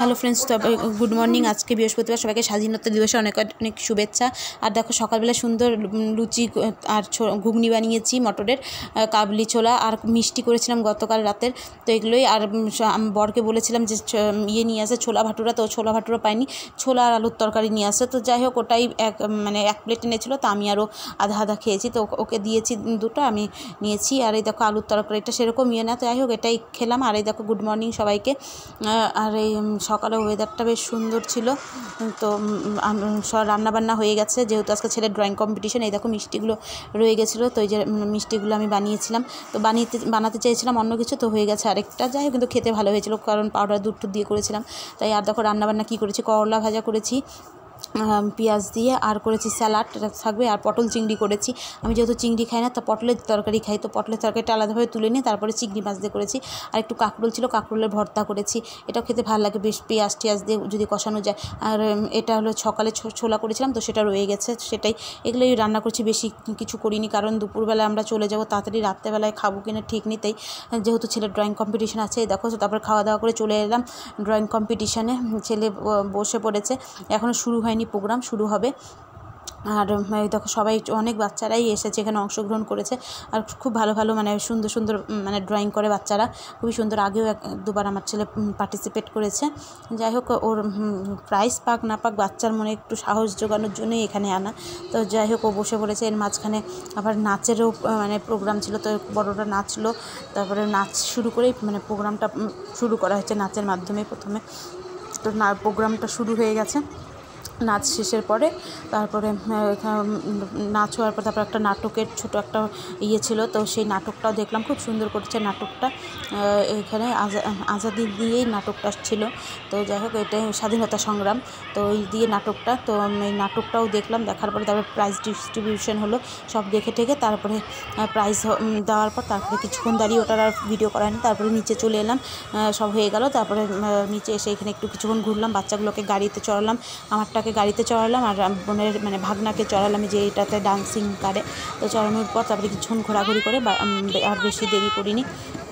Hello friends, তো good morning. আজকে বৃহস্পতিবার, সবাইকে স্বাধীনতা দিবসে অনেক অনেক শুভেচ্ছা। আর দেখো সকালবেলা সুন্দর লুচি আর ঘুগনি বানিয়েছি, মটরের কাবলি ছোলা, আর মিষ্টি করেছিলাম গতকাল রাতের। তো এগুলোই। আর বরকে বলেছিলাম যে ইয়ে নিয়ে আসে, ছোলা ভাটুরা, তো ছোলা ভাটুরা পাইনি, ছোলা আর আলুর তরকারি নিয়ে আসে। তো যাই হোক, ওটাই এক প্লেট এনেছিলো, তো আমি আরও আধা আধা খেয়েছি। তো ওকে দিয়েছি দুটো, আমি নিয়েছি। আর এই দেখো আলুর তরকারিটা সেরকম ইয়ে না, তো যাই হোক এটাই খেলাম। আর এই দেখো গুড মর্নিং সবাইকে। আর এই সকালে ওয়েদারটা বেশ সুন্দর ছিল। তো সব রান্নাবান্না হয়ে গেছে, যেহেতু আজকে ছেলের ড্রয়িং কম্পিটিশন। এই দেখো মিষ্টিগুলো রয়ে গেছিলো, তো এই যে মিষ্টিগুলো আমি বানিয়েছিলাম। তো বানাতে চেয়েছিলাম অন্য কিছু, তো হয়ে গেছে আরেকটা। যাই হোক, কিন্তু খেতে ভালো হয়েছিল, কারণ পাউডার দুধ দিয়ে করেছিলাম তাই। আর দেখো রান্নাবান্না কী করেছি, করলা ভাজা করেছি পেঁয়াজ দিয়ে, আর করেছি স্যালাড থাকবে, আর পটল চিংড়ি করেছি। আমি যেহেতু চিংড়ি খাই না, তো পটলের তরকারি খাই, তো পটলের তরকারিটা আলাদাভাবে তুলে নিয়ে তারপরে চিংড়ি মাছ দিয়ে করেছি। আর একটু কাঁকরোল ছিল, কাঁকরোলের ভর্তা করেছি। এটাও খেতে ভালো লাগে বেশ, পেঁয়াজ টিয়াজ দিয়ে যদি কষানো যায়। আর এটা হলো সকালে ছোলা করেছিলাম, তো সেটা রয়ে গেছে, সেটাই। এগুলোই রান্না করছি, বেশি কিছু করিনি, কারণ দুপুরবেলা আমরা চলে যাবো তাড়াতাড়ি, রাত্রেবেলায় খাবো কিনা ঠিক নেই। তাই যেহেতু ছেলের ড্রয়িং কম্পিটিশান আছে, দেখো তারপর খাওয়া দাওয়া করে চলে এলাম ড্রয়িং কম্পিটিশানে। ছেলে বসে পড়েছে, এখনও শুরু হয়নি, প্রোগ্রাম শুরু হবে। আর দেখো সবাই, অনেক বাচ্চারাই এসেছে এখানে, অংশগ্রহণ করেছে। আর খুব ভালো ভালো সুন্দর সুন্দর ড্রয়িং করে বাচ্চারা, খুবই সুন্দর। আগেও দুবার আমার ছেলে পার্টিসিপেট করেছে। যাই হোক, ওর প্রাইজ পাক না পাক, বাচ্চার মনে একটু সাহস জোগানোর জন্যই এখানে আনা। তো যাই হোক, ও বসে পড়েছে। এর মাঝখানে আবার নাচেরও প্রোগ্রাম ছিল, তো বড়রা নাচলো। তারপরে নাচ শুরু করেই প্রোগ্রামটা শুরু করা হয়েছে নাচের মাধ্যমে প্রথমে। তো প্রোগ্রামটা শুরু হয়ে গেছে। নাচ শেষের পরে তারপরে নাচ হওয়ার পর তারপর একটা নাটকের ছোটো একটা ইয়ে ছিল, তো সেই নাটকটাও দেখলাম, খুব সুন্দর করেছে নাটকটা। এখানে আজাদি দিয়েই নাটকটা ছিল। তো যাই হোক, এটাই স্বাধীনতা সংগ্রাম, তো ওই দিয়ে নাটকটা। তো এই নাটকটাও দেখলাম, দেখার পরে তারপরে প্রাইজ ডিস্ট্রিবিউশন হলো। সব দেখে ঠেকে তারপরে প্রাইজ দেওয়ার পর তারপরে কিছুক্ষণ দাঁড়িয়ে, ওটার আর ভিডিও করা হয়নি। তারপরে নিচে চলে এলাম, সব হয়ে গেল। তারপরে নিচে এসে এখানে একটু কিছুক্ষণ ঘুরলাম, বাচ্চাগুলোকে গাড়িতে চড়ালাম, আমারটাকে গাড়িতে চড়ালাম, আর বোনের ভাগনাকে চড়ালাম, যে এটাতে ডান্সিং কারে। তো চড়ানোর পর তারপরে কিছুক্ষণ ঘোরাঘুরি করে, আর বেশি দেরি করিনি,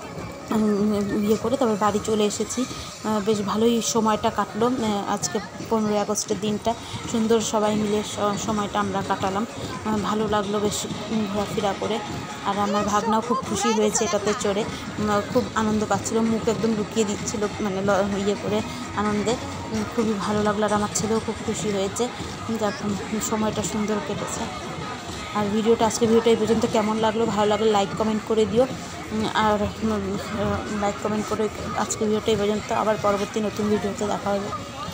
ইয়ে করে তারপর বাড়ি চলে এসেছি। বেশ ভালোই সময়টা কাটলো। আজকে 15ই আগস্টের দিনটা সুন্দর, সবাই মিলে সময়টা আমরা কাটালাম, ভালো লাগলো বেশ ঘোরাফেরা করে। আর আমার ভাগনাও খুব খুশি হয়েছে এটাতে চড়ে, খুব আনন্দ পাচ্ছিল, মুখ একদম লুকিয়ে দিচ্ছিল ইয়ে করে আনন্দে। খুবই ভালো লাগলো, আর আমার ছেলেও খুব খুশি হয়েছে। সময়টা সুন্দর কেটেছে। আর আজকে ভিডিওটা এই পর্যন্ত। কেমন লাগলো, ভালো লাগলে লাইক কমেন্ট করে দিও। আর লাইক কমেন্ট করে আজকে ভিডিওটা এই পর্যন্ত। আবার পরবর্তী নতুন ভিডিওতে দেখা হবে।